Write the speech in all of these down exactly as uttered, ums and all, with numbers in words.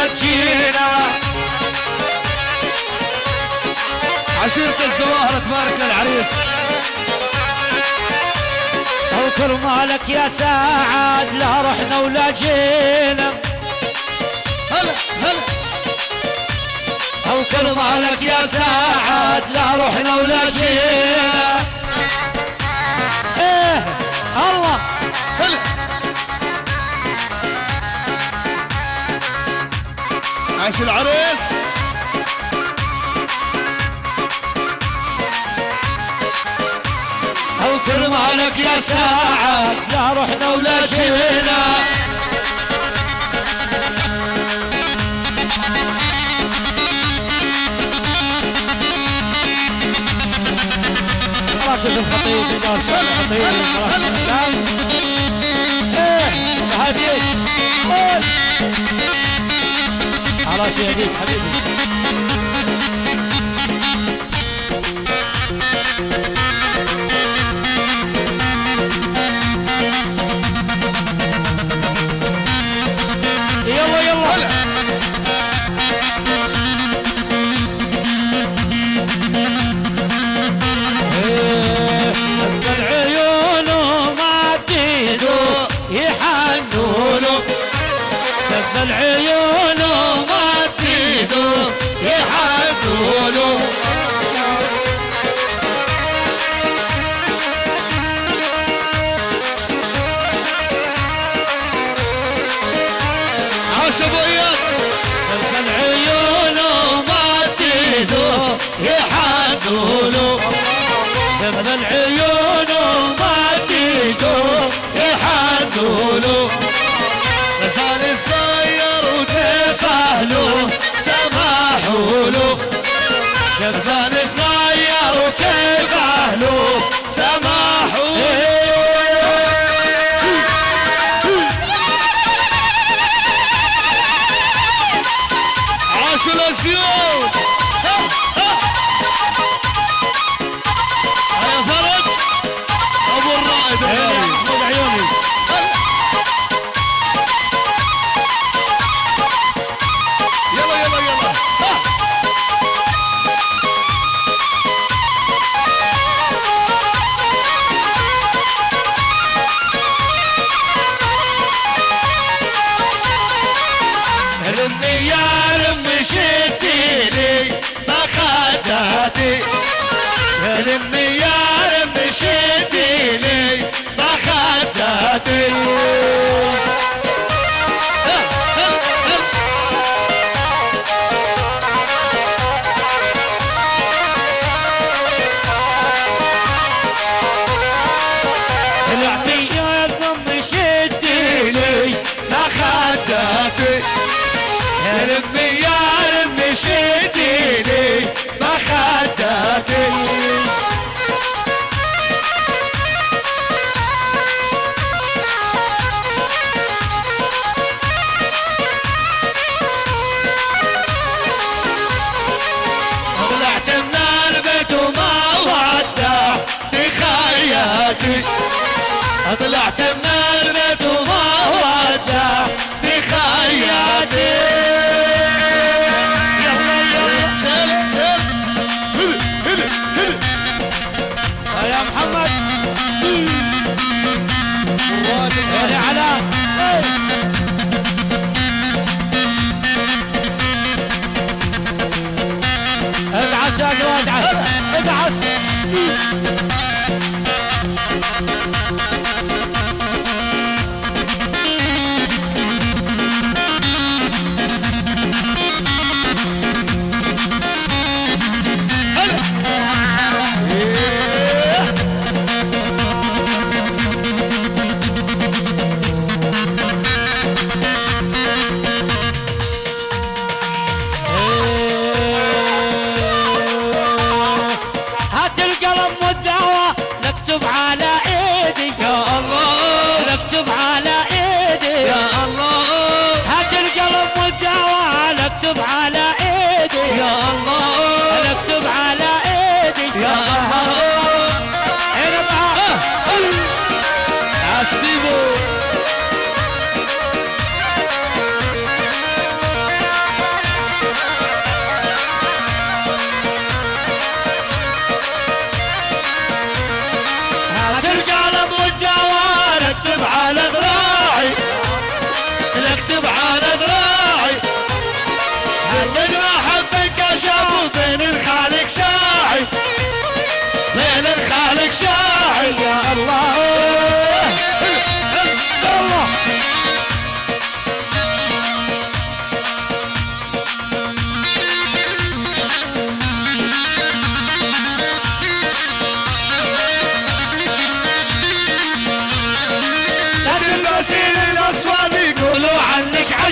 تجينا. عشيرة الزواهر تبارك للعريس. توكل مالك يا سعد لا رحنا ولا جينا. هلا هلا توكل مالك يا سعد لا رحنا ولا جينا. ايه الله هلا عاش العريس. توكل مالك يا سعد لا رحنا ولا جينا. مراكز الخطيب إدارة الخطيب مراكز الإسلام. ايه هديك على سيديك حبيبي. يلا يلا بس العيون ما تدو يحنولو. بس العيون ما تدو يحنولو. عاش ابو اياد. بس العيون ما تدو يحنولو. بس العيون ما تدو يحنولو. غزال صغير وتفاهلو سماحولو. غزال صغير وتفاهلو سماحولو. عاش الاسيوط. يا فرج ابو الرائد الغالي. خذ عيوني. يلا يلا يلا رمي يا رمي شديني ما خداتي. رمي يا رمي شديني ما خداتي. طلعتي يا رمي شديني ما خداتي. يا رمي يا رمي شديني ما خداتي. طلعت من البيت وما ودع في خياتي. طلعت من البيت وما ودع في خياتي. يلا يلا شل شل هلي هلي هلي يا محمد. رواد يا الغالي. علاء ادعس يا قراد ادعس ادعس. هات القلم والدواء نكتب على ايدي. يا الله نكتب على ايدي. يا الله هات القلم والدواء نكتب على ايدي. يا الله نكتب على ايدي. يا الله هنا بقى عاش بيبو.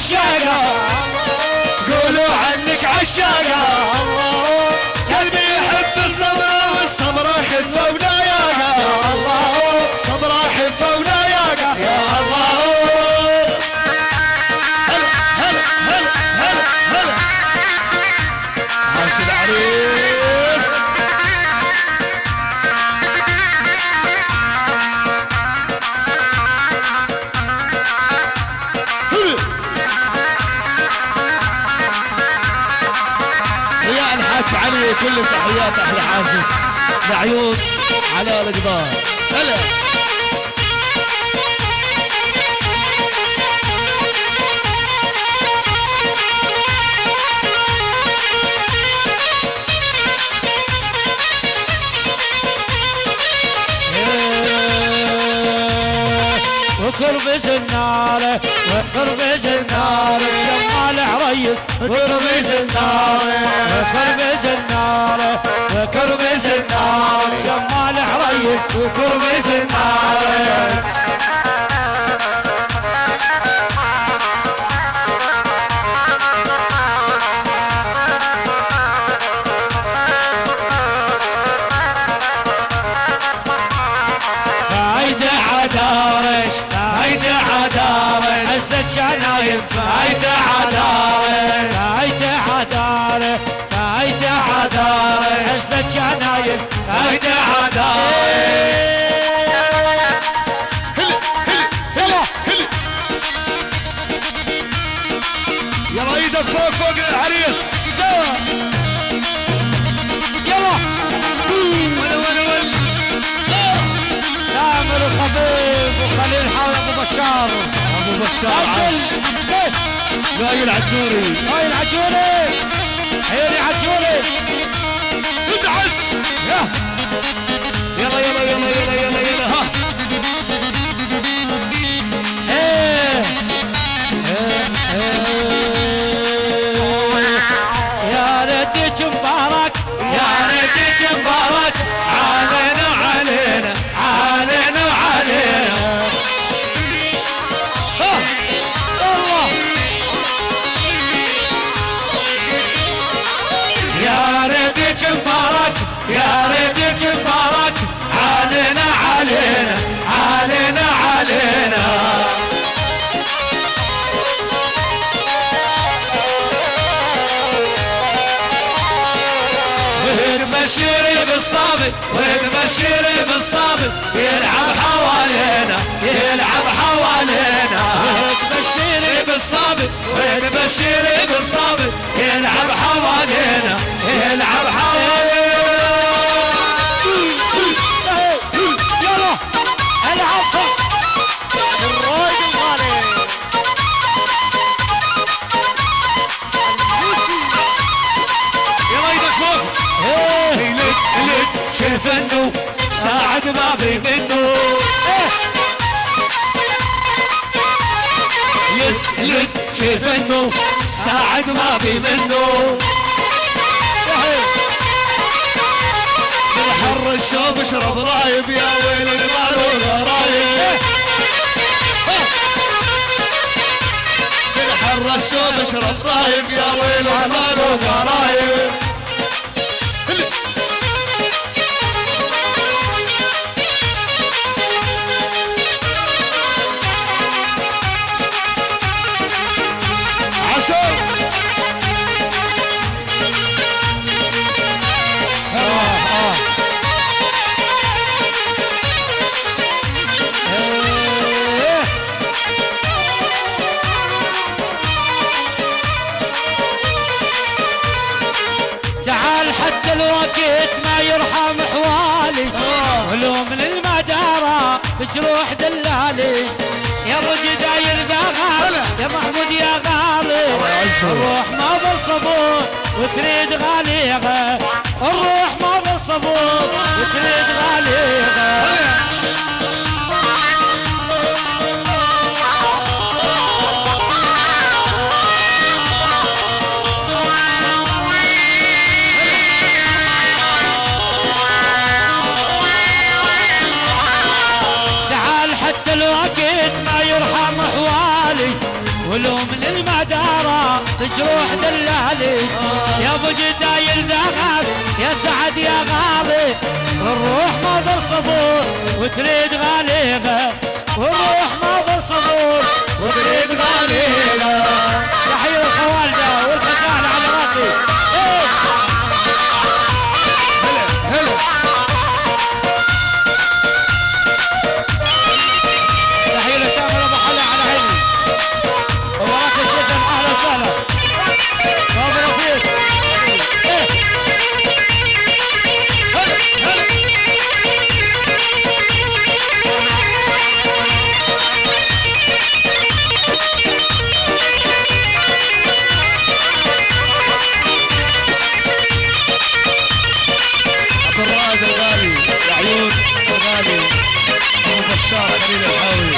عشاقة قولوا عنك عشاقة قلبي يحب الصبر والصبر خفة ولا ياقة صبر خفة ولا ياقة يا الله هلا هلا هلا هلا عاش العريس يا الحاج علي كل تحيات احلى حاجه لعيون على القدار هلا وكربز النار وكربز النار جمال عريس وكربز النار وكربز النار وكربز النار جمال عريس وكربز النار جنايم فايدة عدارة فايدة عدارة فايدة عدارة عزة جنايم فايدة عدارة هلا هلا هلا يلا ايدك فوق فوق العريس سوا يلا ولا ولا ولا سامر الخطيب وخليل حاول ابو بشار ابو بشار هاي العجوري هاي العجوري عيوني عجوري ادعس يلا يلا يلا يلا يلا يلا ها ايه يا ريتك مبارك يا ريتك مبارك علينا علينا علينا علينا يا ريتك مبارك يا ريتك مبارك علينا علينا علينا علينا ونبشر بالصابت ونبشر بالصابت يلعب حوالينا يلعب حوالينا ونبشر بالصابت ونبشر بالصابت يلعب حوالينا يلعب حوالينا يلا العبها الرايد الغالي يلا ايدك فوق لك لك شايف انه ساعد ما في منه لك لك شايف انه ساعد ما في منه من حر الشوب اشرب رايب يا ويل المال والغرايب من حر الشوب اشرب رايب يا ويل المال والغرايب الوقت ما يرحم حوالي ولو من المدارة بجروح دلالي يا ابو جداير داغال يا محمود يا غالي الروح ما بالصبور وتريد غاليها الروح ما بالصبور وتريد غاليها الوقت ما يرحم حوالي ولو من المدى تجروح دلالي يا ابو جدايل ذا غالي يا سعد يا غالي الروح ما ضل صبور وتريد غاليها والروح ما ضل صبور وتريد غاليها تحية الخوالده والخسالة على راسي إيه. هلا هلا تحية لتامر ابو حلا على عيني ووراك الجسم اهلا وسهلا مبروك فيك إيه. هلا هلا عبد الرائد الغالي العيون الغالي ابو بشار خليل الحاوي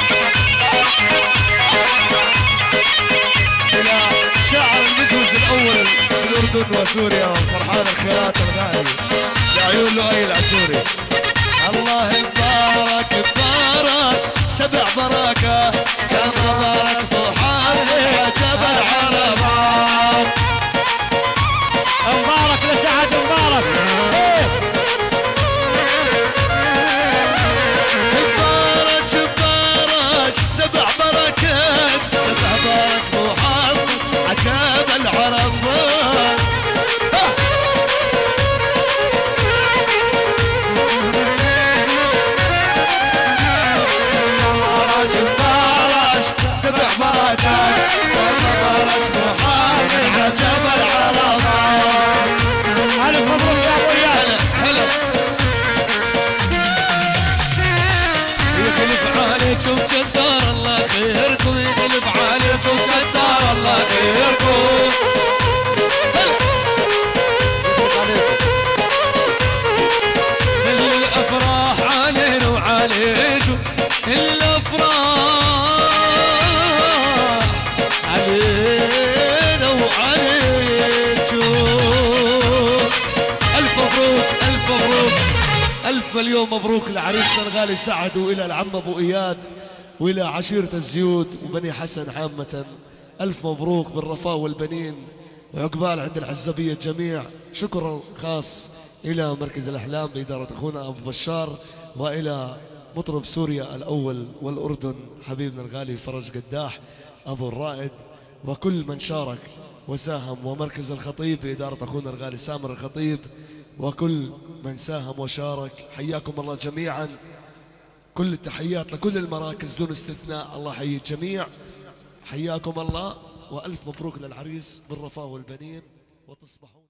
الى شاعر المجوز الاول في الاردن وسوريا فرحان الخيرات الغالي لعيون لؤي العسوري الله مبارك مبارك سبع بركه كما بارك فرحان يا جبل عرفات مبارك لسعد مبارك إيه. مبارك مبارك سبع بركات سبع برك محمد عجاب العرفات مبارك مبارك سبع بركات مبارك محمد عجاب العرفات الف مبروك يا ابو ريال هلا يخلف عليكم جدار الله خيركم يخلف عليكم جدار الله خيركم كل الافراح علينا وعليكم كل الافراح علينا وعليكم الف مبروك الف مبروك ألف مليون مبروك لعريسنا الغالي سعد وإلى العم أبو إياد وإلى عشيرة الزيود وبني حسن عامة. ألف مبروك بالرفاه والبنين وعقبال عند العزبية الجميع. شكر خاص إلى مركز الأحلام بإدارة أخونا أبو بشار وإلى مطرب سوريا الأول والأردن حبيبنا الغالي فرج قداح أبو الرائد وكل من شارك وساهم ومركز الخطيب بإدارة أخونا الغالي سامر الخطيب وكل من ساهم وشارك. حياكم الله جميعا. كل التحيات لكل المراكز دون استثناء. الله يحيي الجميع. حياكم الله وألف مبروك للعريس بالرفاه والبنين وتصبحوا